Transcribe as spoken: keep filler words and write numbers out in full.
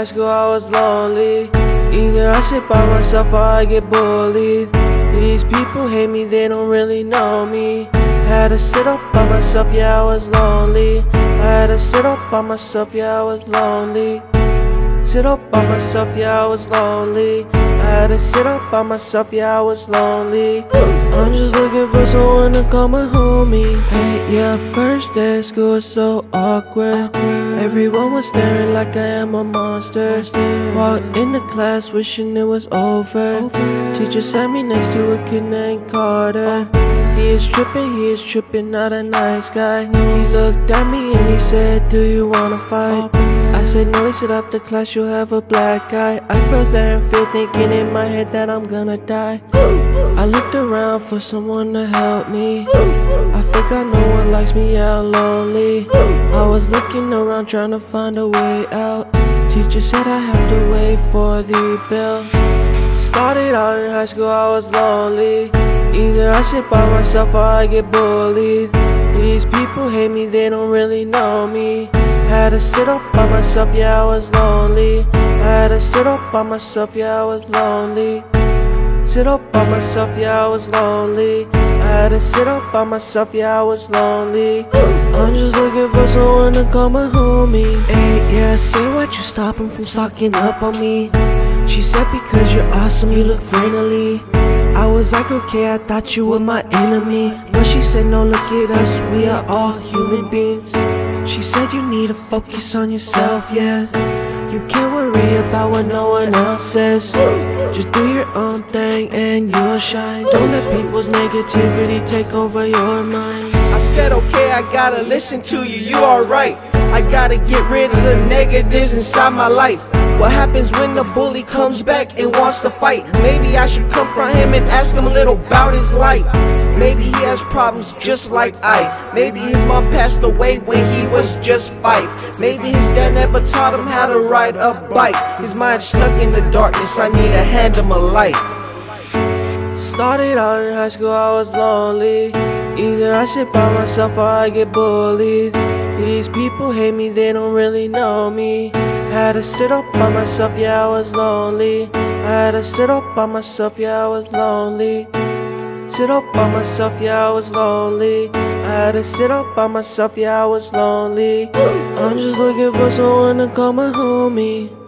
school I was lonely. Either I sit by myself or I get bullied. These people hate me, they don't really know me. Had to sit up by myself, yeah I was lonely. I had to sit up by myself, yeah I was lonely. Sit up by myself, yeah I was lonely. I had to sit up by myself, yeah I was lonely. I'm just looking for someone to call my homie. Hey, yeah, first day of school was so awkward. Everyone was staring like I am a monster. Walked into class wishing it was over. Teacher sat me next to a kid named Carter. He is tripping, he is tripping, not a nice guy. He looked at me and he said, do you wanna fight? I said no, he said after class you'll have a black eye. I froze there and feel thinking in my head that I'm gonna die. I looked around for someone to help me. I forgot no one likes me, yeah, I'm lonely. I was looking around trying to find a way out. Teacher said I have to wait for the bell. Started out in high school, I was lonely. Either I sit by myself or I get bullied. These people hate me, they don't really know me. Had to sit up by myself, yeah I was lonely. I had to sit up by myself, yeah I was lonely. Sit up by myself, yeah I was lonely. I had to sit up by myself, yeah I was lonely. I'm just looking for someone to call my homie. Hey, yeah, say what you stopping from stocking up on me. She said because you're awesome, you look friendly. I was like, okay, I thought you were my enemy. But she said, no, look at us, we are all human beings. She said you need to focus on yourself, yeah. You can't worry about what no one else says. Just do your own thing and you'll shine. Don't let people's negativity take over your mind. I said, okay, I gotta listen to you, you alright. I gotta get rid of the negatives inside my life. What happens when the bully comes back and wants to fight? Maybe I should confront him and ask him a little about his life. Maybe he has problems just like I. Maybe his mom passed away when he was just five. Maybe his dad never taught him how to ride a bike. His mind's stuck in the darkness, I need to hand him a light. Started out in high school, I was lonely. Either I sit by myself or I get bullied. These people hate me, they don't really know me. Had to sit up by myself, yeah I was lonely. I had to sit up by myself, yeah I was lonely. Sit up by myself, yeah I was lonely. I had to sit up by myself, yeah I was lonely. I'm just looking for someone to call my homie.